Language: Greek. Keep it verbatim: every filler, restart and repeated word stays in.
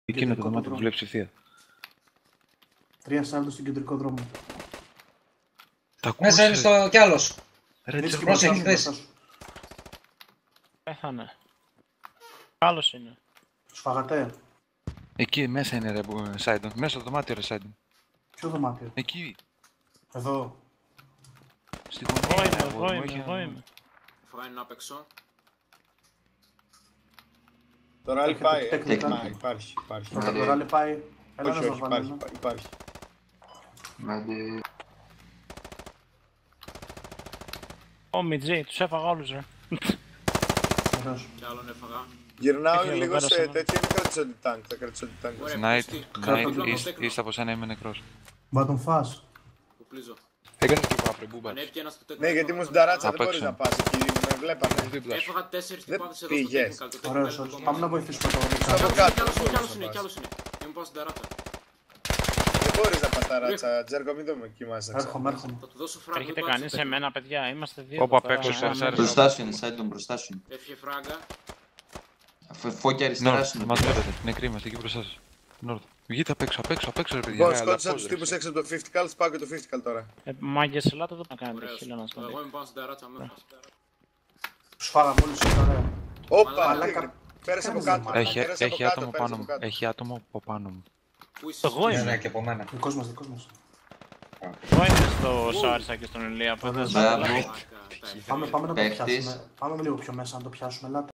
Εκείνο το δωμάτιο που βλέπεις ευθεία. τρία σαράντα στον κεντρικό δρόμο. Μέσα είναι στο κι άλλος. Ρε Τζέρκο, πρόσεχε, χθες. Πέθανε. Άλλος είναι. Σφαγατέ. εκεί μέσα είναι ρε Σάιντον. Μέσα στο δωμάτιο ρε Σάιντον. Ποιο δωμάτιο? Εκεί. Εδώ. Στη Εγώ γωνία. είμαι, εγώ είμαι, εγώ είμαι. Φάει να παίξω. Το ράλι πάει, ε, τεχνικά. μα, υπάρχει, υπάρχει. Το ράλι πάει. Έλα Όχι, να όχι, σας υπάρχει, βάλω. υπάρχει. Ω Μιτζή, τους έφαγα όλους ρε. Ωραίος. Κι άλλον έφαγα. Γυρνάω Έχει λίγο εδώ σε πέρα σε τέτοιο, δεν κρατήσω την τάγκ, θα κρατήσω την τάγκ. Ωραία. Night, Κάτω night, το east, east από σένα είμαι νεκρός. Μπα τον φας. Που πλίζω. Έκανες και πάπρε, μπούμπα. Ανέβηκε ένας στο τέκνο. Ναι, γιατί μου στην ταράτσα Απ' δεν μπορείς έξω. να πας εκεί, με βλέπανε. Έφαγα τέσσερις Δεν τυπάδες εδώ στο πήγες. technical. Το technical Ωραίος, είναι ωραίος. το Πάμε να κομμάτι. βοηθήσουμε το Στο Ρίξα. από Κι κάτω, άλλος δεν είναι, κι μπορείς άλλος να είναι, κι πας. άλλος είναι. Δεν μου πάω στην ταράτσα. Δεν μπορείς να πας ταράτσα, Τζέρκο, μην το με κοιμάσαι. Έρχομαι, έρχομαι. Θα του δώσω φράγκα. Έρχεται κανείς σε μένα παιδιά, είμαστε δύο. Όπα, εδώ πέρα. απ' έξω, Ένα σάρι, μέτρο. Μπροστά σου είναι, Σάιντον, μπροστά σου είναι. Έφυγε φράγκα. Φω- Φώκια αριστερά Νόρθ, σου είναι. μας παιδιά. βλέπετε. Νεκροί είμαστε εκεί μπροστά σας. Νόρθ. Βγείτε απ' έξω, απ' έξω, απ' έξω ρε παιδιά. Λοιπόν, Ρε, αλλά σκότωσα πώς, τους ρε, τύπους ξέρεις. έξω από το πενήντα καλ, πάω και το πενήντα καλ τώρα. Ε, μάγκες ελάτε εδώ να κάνετε Ωραίος. χίλια να Εγώ σκοτώσετε. είμαι πάνω στην ταράτσα. με έφαγα στην ταράτσα. Τους φάγαμε όλους, είναι ωραία. Όπα, Μαλάκα. τι- πέρασε από Κάνεις, κάτω. ρε, Έχει, Πέρασε από έχει κάτω, άτομο πέρασε πάνω από μου. κάτω. Έχει άτομο από πάνω μου. Πού είσαι? Εγώ Ναι, είμαι. ναι, και από μένα. Δικός μας, δικός μας. Εγώ είμαι στο Σάρισα και στον Ηλία. Ωραίος. Μπράβο. Μαλάκα, τα Πάμε, πάμε να το Παίκτης. πιάσουμε. Πάμε λίγο πιο μέσα να το πιάσουμε, ελάτε.